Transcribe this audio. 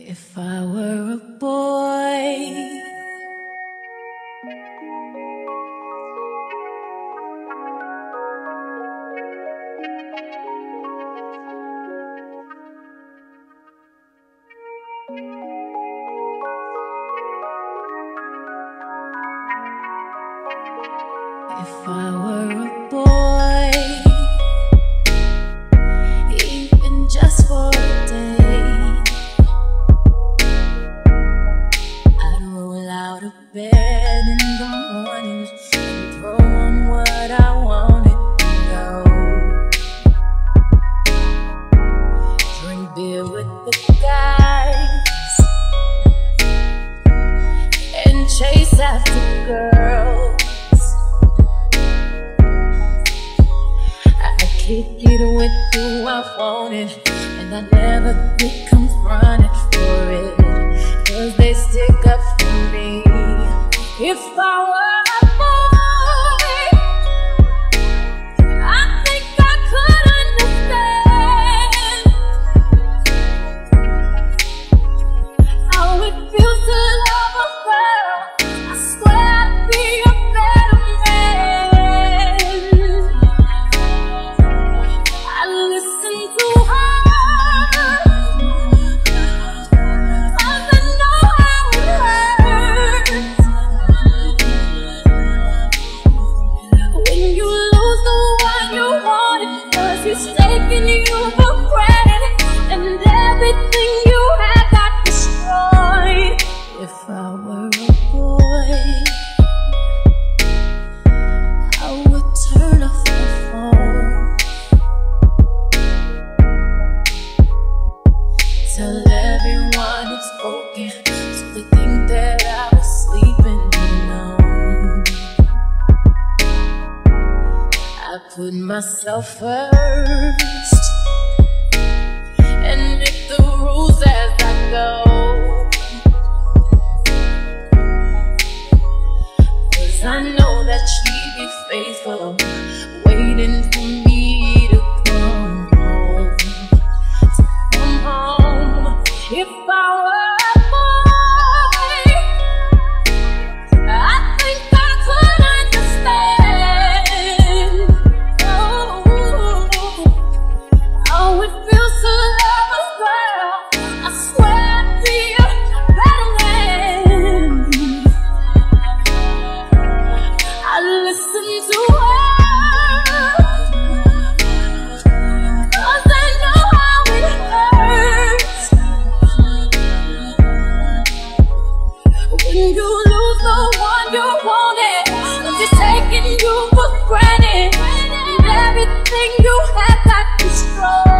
If I were a boy, if I were a boy, even just for a day, I'd roll out of bed in the morning and throw on what I wanted to know. Drink beer with the guys and chase after girls. Kick it with who I wanted, and I never get confronted for it, 'cause they stick up for me. If I were a boy, I think I could understand how it feels to love a girl. I swear I'd be a better man. I listen to her, 'cause I know how it hurts when you lose the one you wanted, 'cause he's taking you for granted, and everything you had got destroyed. If I were a boy, I would turn off the phone, tell everyone it's broken, so they think that I was sleeping alone. I put myself first and make the rules as I go, 'cause I know that she'd be faithful, waiting for me to come home. If I were a boy, I think I could understand how it feels to love a girl. I swear I'd be a better man. I listen to her, 'cause I know how it hurts when you lose the one you wanted, 'cause he's taking you for granted, and everything you had got destroyed.